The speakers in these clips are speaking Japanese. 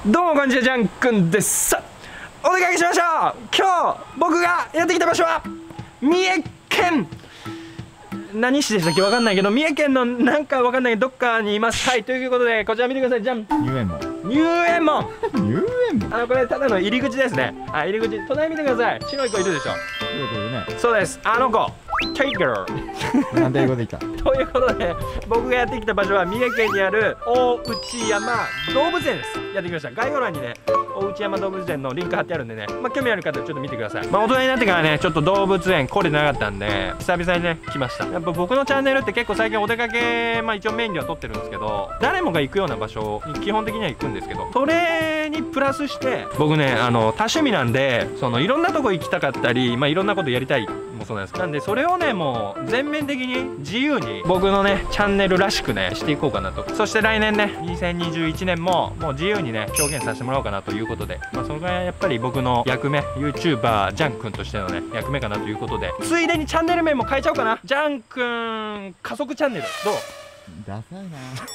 どうもこんにちは、ジャンくんです。お出かけしましょう。今日僕がやってきた場所は三重県、何市でしたっけ、わかんないけど、三重県のなんかわかんないけどどっかにいます。はい、ということでこちら見てください。じゃん、 入園門。 入園門。 入園門。 これただの入り口ですね。はい、入り口。隣見てください。白い子いるでしょ。 白い子いるね。 そうです。あの子。テイガー。 なんて英語で言った。 ということで僕がやってきた場所は三重県にある大内山動物園です。やってきました。概要欄にね、大内山動物園のリンク貼ってあるんでね、興味ある方ちょっと見てください。大人になってからね、ちょっと動物園来れてなかったんで久々にね来ました。やっぱ僕のチャンネルって結構最近お出かけ、一応メインでは撮ってるんですけど、誰もが行くような場所に基本的には行くんですけど、それにプラスして僕ね、多趣味なんで、いろんなとこ行きたかったり、いろんなことやりたいもそうなんです。なんでそれをね、もう全面的に自由に僕のねチャンネルらしくねしていこうかなと。そして来年ね2021年ももう自由にね表現させてもらおうかなということで、それがやっぱり僕の役目、 YouTuber ジャンくんとしてのね役目かなということで、ついでにチャンネル名も変えちゃおうかな。ジャンくん加速チャンネルどう？ ダサいな。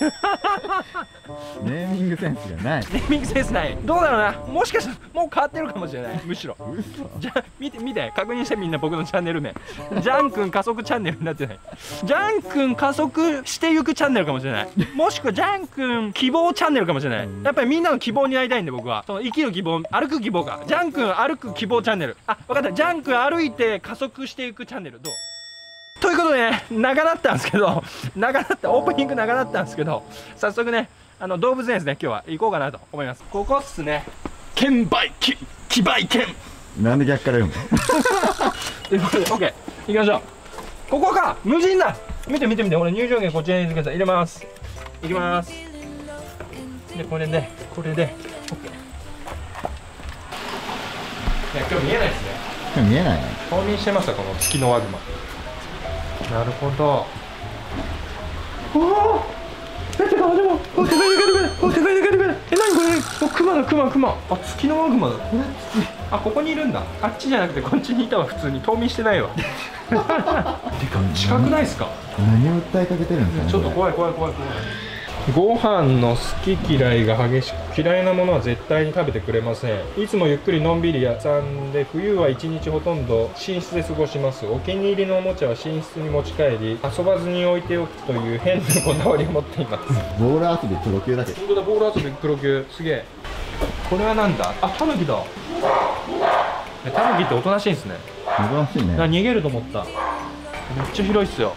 ネーミングセンスがない。 ネーミングセンスない。どうだろうな、もしかしたらもう変わってるかもしれない。むしろじゃあ見て確認して、みんな僕のチャンネル名ジャンくん加速チャンネルになってない。ジャンくん加速していくチャンネルかもしれない。もしくはジャンくん希望チャンネルかもしれない。やっぱりみんなの希望になりたいんで、僕はその生きる希望、歩く希望か。ジャンくん歩く希望チャンネル。あ、分かった。ジャンくん歩いて加速していくチャンネルどう？ということでね、長だったんですけど、オープニング長だったんですけど、早速ね、動物園ですね、今日は行こうかなと思います。ここっすね、券売機、騎売券。 なんで逆から読むの？ ということで、OK、行きましょう。ここか、無人だ。見て、俺入場券こちらに入れてください。入れます。行きます。で、これで、OK。いや、今日見えないですね。 今日見えないね。 冬眠してました、この月のワグマ。なるほど。おお。でも、でかい。え、なにこれ？クマだ。あ、月のワグマだ。これ月。あ、ここにいるんだ。あっちじゃなくてこっちにいたわ。普通に冬眠してないわ。てか近くないですか？ 何を訴えかけてるんですかね。 ちょっと怖い。ご飯の好き嫌いが激しく、嫌いなものは絶対に食べてくれません。いつもゆっくりのんびり遊んで、冬は一日ほとんど寝室で過ごします。お気に入りのおもちゃは寝室に持ち帰り、遊ばずに置いておくという変なこだわりを持っています。 ボール遊びプロ級だけど。 本当だ、ボール遊びプロ級。すげえ。これはなんだ？あ、タヌキだ。タヌキっておとなしいんですね。 珍しいね。 逃げると思った。めっちゃ広いっすよ。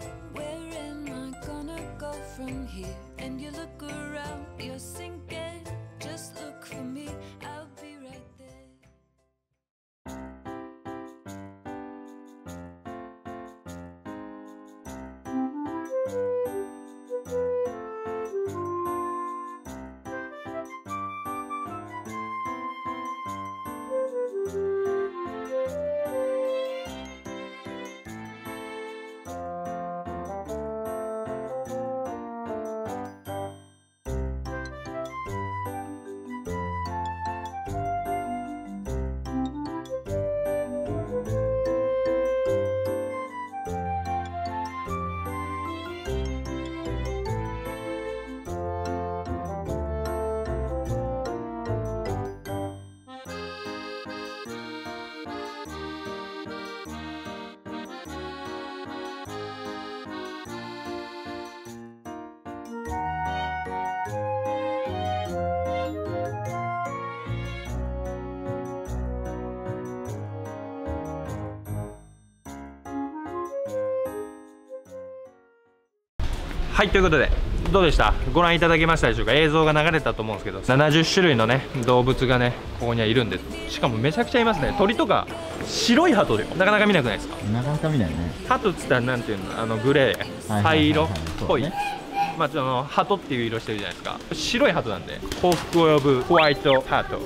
はい、ということでどうでした？ご覧いただけましたでしょうか？映像が流れたと思うんですけど、70種類のね動物がねここにはいるんです。しかもめちゃくちゃいますね。鳥とか白い鳩でなかなか見なくないですか？ なかなか見ないね。 鳩っつったらなんていうの、グレー、灰色っぽい、鳩っていう色してるじゃないですか。白い鳩なんで幸福を呼ぶホワイトハート。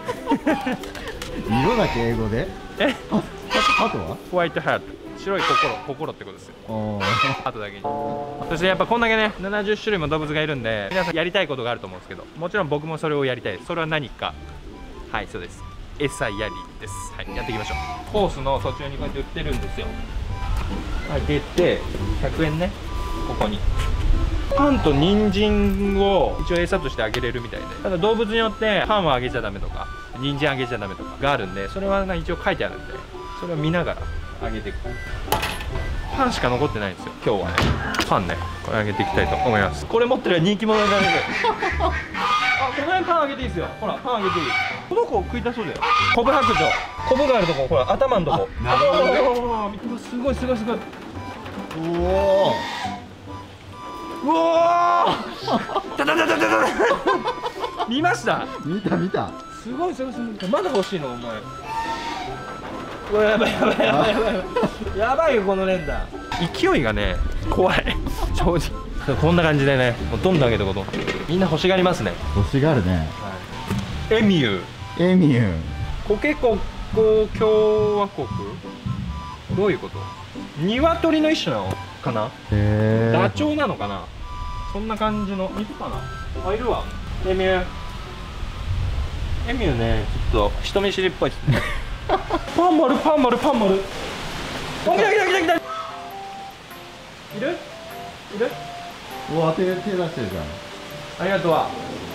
色だけ英語で？あとはホワイトハート、白い心ってことですよ。あとだけに。そしてやっぱこんだけね70種類も動物がいるんで、皆さんやりたいことがあると思うんですけど、もちろん僕もそれをやりたいです。それは何か、はい、そうです、餌やりです。はい、やっていきましょう。コースの途中にこうやって売ってるんですよ。はい、出て100円ね、ここにパンと人参を一応餌としてあげれるみたいで、ただ動物によってパンはあげちゃダメとか人参あげちゃダメとかがあるんで、それは一応書いてあるんで、それを見ながらあげていく。パンしか残ってないんですよ今日はね。パンね、これあげていきたいと思います。これ持ってる人気者になれる。あ、この辺パンあげていいですよ。ほらパンあげていい。この子食いたそうだよ。コブ白鳥、コブがあるとこ、ほら頭のとこ。 なるほどね。 すごいすごいすごい。 おお。 うわーたたたたたた見ました。 見た見た。 すごいすごいすごい。まだ欲しいのお前。うわ、やばいやばいやばいやばいやばいよこの連打。勢いがね怖い正直。こんな感じでね、もうどんどん上げていこうと。みんな欲しがりますね。 欲しがるね。 エミュー、 エミュー、 コケココ共和国、どういうこと？鶏の一種なのかな？ へえ。 ダチョウなのかな？そんな感じの肉かな。あ、いるわ。エミュー、エミューね、ちょっと人見知りっぽいですね。パン丸パン丸パン丸。お、来た来た来た来た。いる？いる？ うわ、手出してるじゃん。 ありがとう。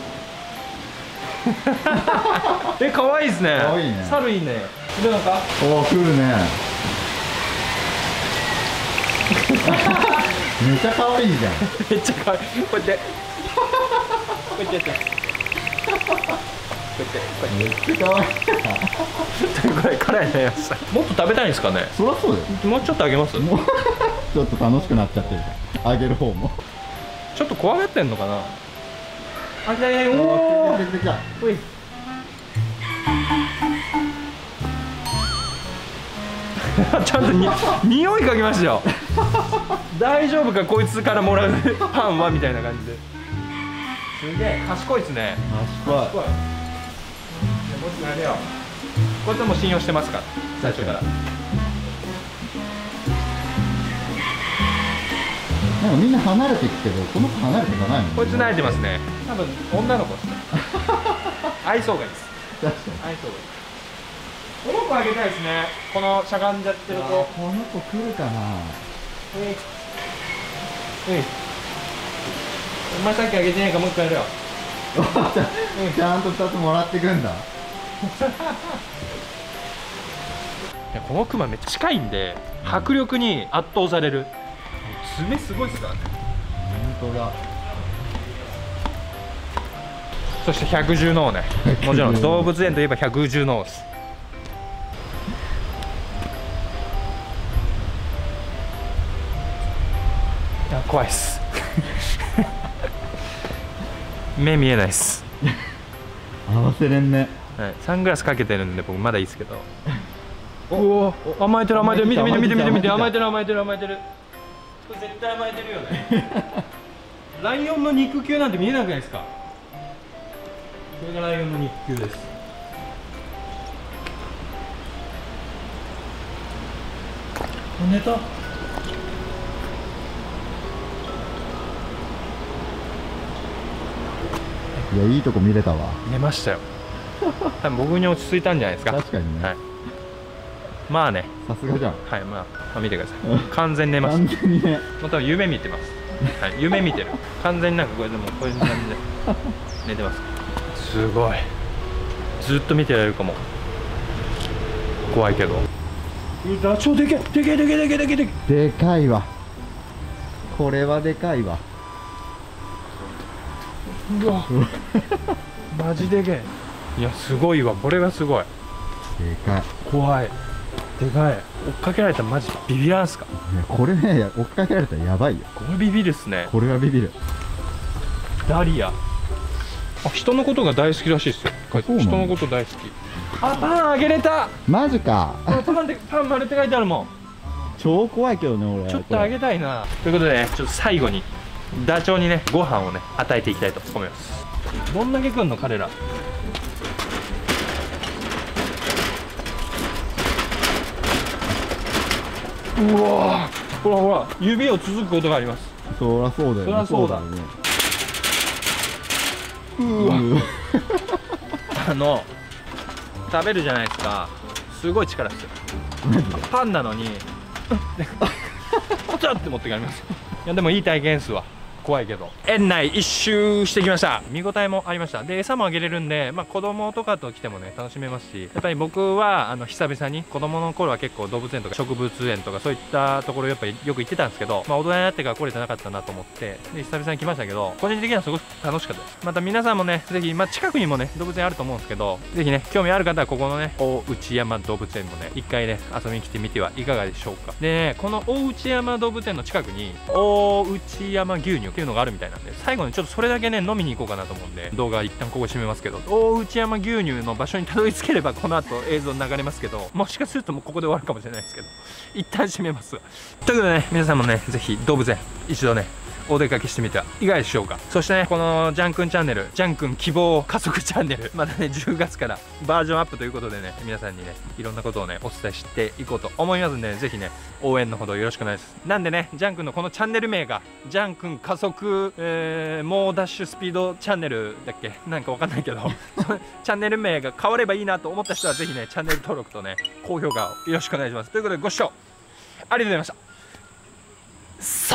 え、可愛いですね。 可愛いね。 猿いいね。いるのか？ おお、来るね。めっちゃ可愛いじゃん。 めっちゃ可愛い。こうやって。こうやってやって。こうやって。 めっちゃ可愛い。 ということで辛いのやつ。もっと食べたいんですかね。 そりゃそうだよ。 もうちょっとあげます。 もうちょっと楽しくなっちゃってるじゃん。あげる方も。 ちょっと怖がってんのかな。あ、来たね。おお。 来た来た来た。 おい。ちゃんと匂い嗅ぎましたよ。大丈夫かこいつからもらうパンはみたいな感じで。すげえ賢いですね。 賢い。 もうちょっとやめよう。こいつはもう信用してますから最初から。 なんかみんな離れていくけど、この子離れていかないもんね。 こいつ慣れてますね。多分女の子ですね。愛想がいいです。 確かに。 愛想がいい。この子あげたいですね。このしゃがんじゃってる子。 この子来るかな。 お前さっきあげてないからもう一回やるよ。 ちゃんと2つもらってくんだ。 いや、このクマめっちゃ近いんで迫力に圧倒される。爪すごいですからね。 本当だ。 そして百獣の王ね。もちろん動物園といえば百獣の王です。いや、怖いっす。目見えないっす。 合わせれんね。 はい、サングラスかけてるんで僕まだいいですけど。おお、甘えてる甘えてる。見て見て見て見て見て、甘えてる甘えてる甘えてる。これ絶対甘えてるよね。ライオンの肉球なんて見えなくないですか。これがライオンの肉球です。寝た。 いや、いいとこ見れたわ。 寝ましたよ。多分僕に落ち着いたんじゃないですか。 確かにね。 はい、まあね。 さすがじゃん。 はい、まあ見てください。完全に寝ます。 完全にね。 もう多分夢見てます。はい、夢見てる。完全になんかこれでもこういう感じで寝てます。すごい。ずっと見てられるかも。怖いけど。ダチョウでけでけでけでけでけでけ。 でかいわ。これはでかいわ。 うわ。マジでけえ。いや、すごいわ。これがすごい。 でかい。 怖い。でかい。追っかけられたらマジビビらんすか。 いや、これね、追っかけられたらやばいよ。 これビビるっすね。 これはビビる。 ダリア。あ、人のことが大好きらしいですよ。 そうなの？ 人のこと大好き。あ、パンあげれた。 マジか。 パン丸って書いてあるもん。 超怖いけどね、俺。 ちょっとあげたいな。ということでね、ちょっと最後にダチョウにね、ご飯をね、与えていきたいと思います。どんだけ食んの彼ら。うわー、ほらほら、指を続くことがあります。 そりゃそうだよね。 そりゃそうだよね。 うわ。食べるじゃないですか。すごい力ですよ。 マジで。 パンなのにちょっと持って帰ります。いや、でもいい体験っすわ。 怖いけど。園内一周してきました。見応えもありました。で餌もあげれるんで、子供とかと来てもね楽しめますし、やっぱり僕は久々に、子供の頃は結構動物園とか植物園とかそういったところやっぱりよく行ってたんですけど、大人になってから来れてなかったなと思って、で久々に来ましたけど、個人的にはすごく楽しかったです。また皆さんもねぜひ、近くにもね動物園あると思うんですけど、ぜひね興味ある方はここのね大内山動物園もね一回ね遊びに来てみてはいかがでしょうか。でね、この大内山動物園の近くに大内山牛乳っていうのがあるみたいなんで、最後にちょっとそれだけね飲みに行こうかなと思うんで、動画一旦ここ締めますけど、大内山牛乳の場所にたどり着ければこの後映像流れますけど、もしかするともうここで終わるかもしれないですけど、一旦締めます。ということでね、皆さんもねぜひ動物園一度ねお出かけしてみてはいかがでしょうか。そしてね、このジャンくんチャンネル、ジャンくん希望加速チャンネル、またね10月からバージョンアップということでね、皆さんにねいろんなことをねお伝えしていこうと思いますんで、ぜひね応援のほどよろしくお願いします。なんでね、ジャンくんのこのチャンネル名がジャンくん加速、猛ダッシュスピードチャンネルだっけ、なんかわかんないけどチャンネル名が変わればいいなと思った人はぜひねチャンネル登録とね高評価をよろしくお願いします。ということでご視聴ありがとうございました。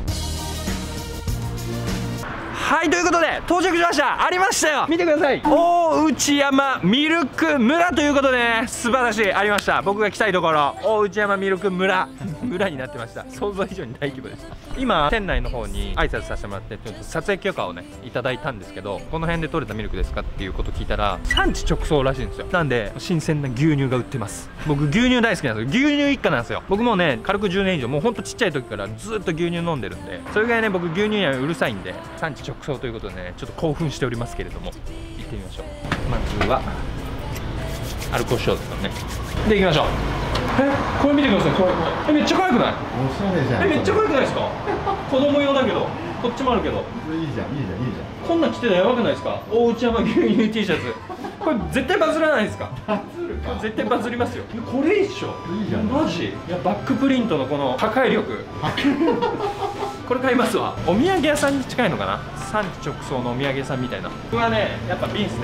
はい、ということで到着しました。ありましたよ、見てください。大内山ミルク村ということでね、素晴らしい、ありました。僕が来たいところ、大内山ミルク村村になってました。想像以上に大規模でした。今店内の方に挨拶させてもらって、ちょっと撮影許可をねいただいたんですけど、この辺で取れたミルクですかっていうことを聞いたら、産地直送らしいんですよ。なんで新鮮な牛乳が売ってます。僕牛乳大好きなんですよ。牛乳一家なんですよ。僕もね軽く10年以上、もうほんとちっちゃい時からずっと牛乳飲んでるんで、それぐらいね僕牛乳にはうるさいんで、産地直送ということでねちょっと興奮しておりますけれども、行ってみましょう。まずはアルコール消毒ね。で行きましょう。これ見てください。これめっちゃ可愛くない？ おしゃれじゃん。 めっちゃ可愛くないですか？子供用だけど、こっちもあるけど。 いいじゃん、いいじゃん、いいじゃん。 こんなん着てたらやばくないですか？大内山牛乳 T シャツ。これ絶対バズらないですか？ バズるか。 絶対バズりますよ。これいいっしょ。 いいじゃん。 マジ？いやバックプリントのこの破壊力。これ買いますわ。お土産屋さんに近いのかな？産地直送のお土産屋さんみたいな。これはねやっぱ瓶ですね。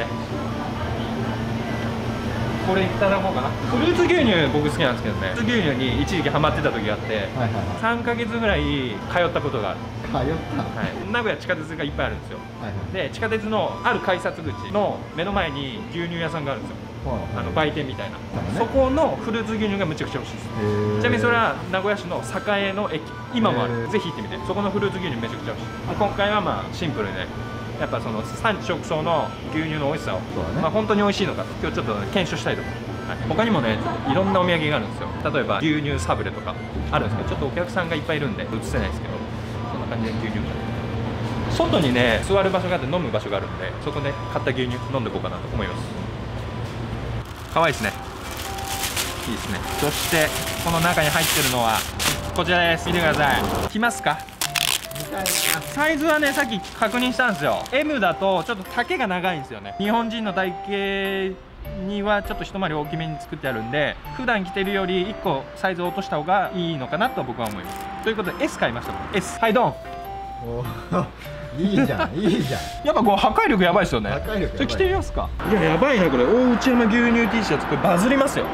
これいただこうかな。フルーツ牛乳僕好きなんですけどね、フルーツ牛乳に一時期ハマってた時があって、3ヶ月ぐらい通ったことがある。 通った、はい、 名古屋地下鉄がいっぱいあるんですよ。で地下鉄のある改札口の目の前に牛乳屋さんがあるんですよ。売店みたいな、そこのフルーツ牛乳がむちゃくちゃ美味しいです。ちなみにそれは名古屋市の栄の駅、今もある。ぜひ行ってみて。そこのフルーツ牛乳めちゃくちゃ美味しい。今回はシンプルにね、やっぱその産地直送の牛乳の美味しさを、本当に美味しいのか今日ちょっと検証したいと思います。他にもねちょっといろんなお土産があるんですよ。例えば牛乳サブレとかあるんですけど、ちょっとお客さんがいっぱいいるんで映せないですけど、そんな感じで牛乳が外にね座る場所があって飲む場所があるんで、そこで買った牛乳飲んでいこうかなと思います。可愛いですね。いいですね。そしてこの中に入ってるのはこちらです。見てください。きますか？サイズはねさっき確認したんですよ。 M だとちょっと丈が長いんですよね。日本人の体型にはちょっと一回り大きめに作ってあるんで、普段着てるより1個サイズを落とした方がいいのかなと僕は思います。ということで S 買いました。 S。 はいドン。 いいじゃん、いいじゃん。 やっぱこう破壊力やばいですよね。 破壊力やばい。 ちょっと着てみますか。いややばいなこれ。大内山牛乳 T シャツこれバズりますよ。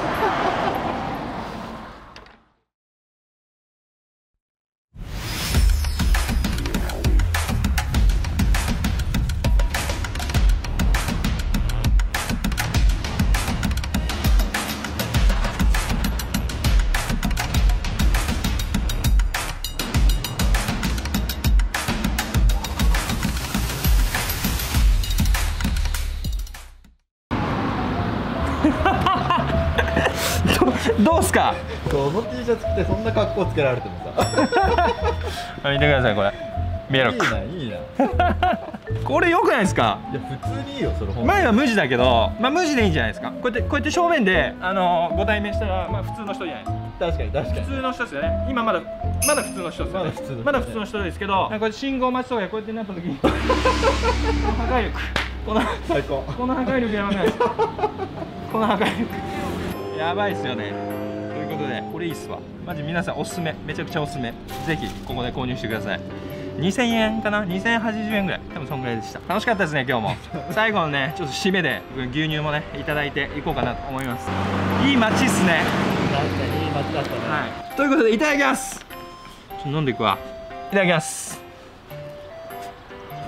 どうすか？ この T シャツ着てそんな格好つけられてもさ見てくださいこれ。ミロックいいな、いいな。 これ良くないですか？ いや普通にいいよそれ。 前は無地だけど、無地でいいんじゃないですか。こうやって正面でご対面したら普通の人じゃないですか。 確かに確かに普通の人ですよね。今まだ普通の人ですよね。まだ普通の人ですけど、これ信号待ちとかでこうやってなった時にこの破壊力、 最高。 この破壊力やばくないですか？この破壊力やばいっすよね。ということでこれいいっすわ。マジ皆さんおすすめ、めちゃくちゃおすすめ。ぜひここで購入してください。2000円かな、2080円ぐらい、多分そんぐらいでした。楽しかったですね今日も。最後のねちょっと締めで牛乳もねいただいていこうかなと思います。いい街っすね。 確かにいい街だったね。 はい、ということでいただきます。ちょっと飲んでいくわ。いただきます。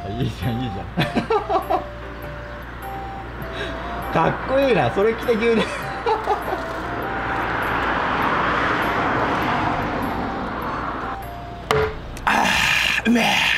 いいじゃんいいじゃんかっこいいなそれ着て急にうめえ。